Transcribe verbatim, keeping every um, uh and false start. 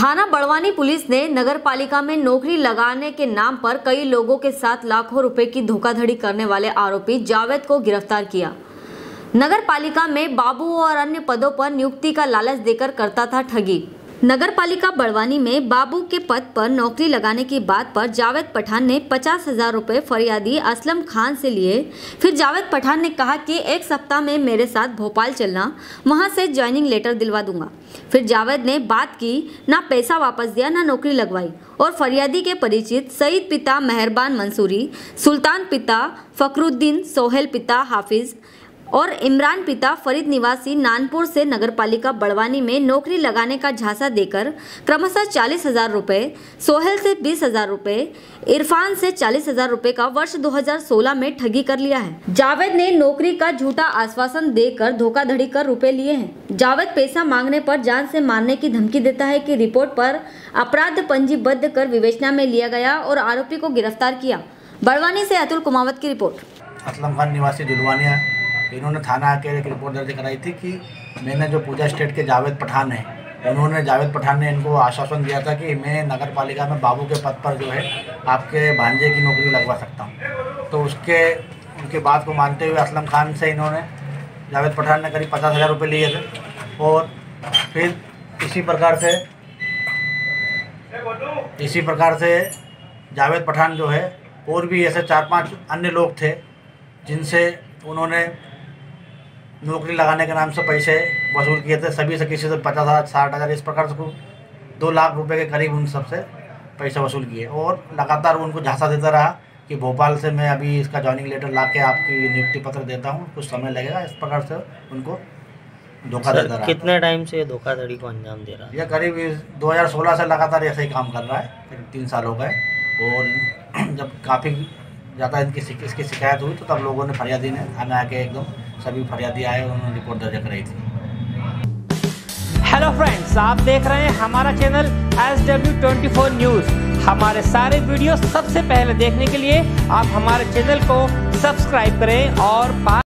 थाना बड़वानी पुलिस ने नगर पालिका में नौकरी लगाने के नाम पर कई लोगों के साथ लाखों रुपए की धोखाधड़ी करने वाले आरोपी जावेद को गिरफ्तार किया। नगर पालिका में बाबू और अन्य पदों पर नियुक्ति का लालच देकर करता था ठगी। नगर पालिका बड़वानी में बाबू के पद पर नौकरी लगाने की बात पर जावेद पठान ने पचास हजार रुपये फरियादी असलम खान से लिए। फिर जावेद पठान ने कहा कि एक सप्ताह में मेरे साथ भोपाल चलना, वहां से ज्वाइनिंग लेटर दिलवा दूंगा। फिर जावेद ने बात की, ना पैसा वापस दिया ना नौकरी लगवाई और फरियादी के परिचित सईद पिता मेहरबान मंसूरी, सुल्तान पिता फखरुद्दीन, सोहेल पिता हाफिज और इमरान पिता फरीद निवासी नानपुर से नगरपालिका बड़वानी में नौकरी लगाने का झांसा देकर क्रमशः चालीस हजार रुपये, सोहेल से बीस हजार रुपये, इरफान से चालीस हजार रुपये का वर्ष दो हज़ार सोलह में ठगी कर लिया है। जावेद ने नौकरी का झूठा आश्वासन देकर धोखाधड़ी कर रुपए लिए हैं। जावेद पैसा मांगने पर जान से मारने की धमकी देता है कि रिपोर्ट पर अपराध पंजीबद्ध कर विवेचना में लिया गया और आरोपी को गिरफ्तार किया। बड़वानी से अतुल कुमावत की रिपोर्ट। असलम खान निवासी जुलवानिया, इन्होंने थाना आके एक रिपोर्ट दर्ज कराई थी कि मैंने जो पूजा स्टेट के जावेद पठान हैं, उन्होंने जावेद पठान ने इनको आश्वासन दिया था कि मैं नगर पालिका में बाबू के पद पर जो है आपके भांजे की नौकरी लगवा सकता हूं। तो उसके उनके बात को मानते हुए असलम खान से इन्होंने जावेद पठान ने करीब पचास हज़ार रुपये लिए थे और फिर इसी प्रकार से इसी प्रकार से जावेद पठान जो है और भी ऐसे चार पाँच अन्य लोग थे जिनसे उन्होंने नौकरी लगाने के नाम से पैसे वसूल किए थे। सभी से किसी से पचास हज़ार साठ हज़ार इस प्रकार से दो लाख रुपए के करीब उन सबसे पैसे वसूल किए और लगातार उनको झांसा देता रहा कि भोपाल से मैं अभी इसका जॉइनिंग लेटर ला के आपकी नियुक्ति पत्र देता हूँ, कुछ समय लगेगा। इस प्रकार से उनको धोखा देता रहा। कितने टाइम से धोखाधड़ी को अंजाम दे रहा है? यह करीब दो हज़ार सोलह से लगातार ऐसे ही काम कर रहा है, करीब तीन साल हो गए। और जब काफ़ी ज़्यादा इनकी इसकी शिकायत हुई तो तब लोगों ने फरियादी ने थाना आके एकदम सभी फरियादी आए और उन्होंने रिपोर्ट दर्ज कराई थी। हेलो फ्रेंड्स, आप देख रहे हैं हमारा channel S W twenty four news. हमारे सारे वीडियो सबसे पहले देखने के लिए आप हमारे चैनल को सब्सक्राइब करें और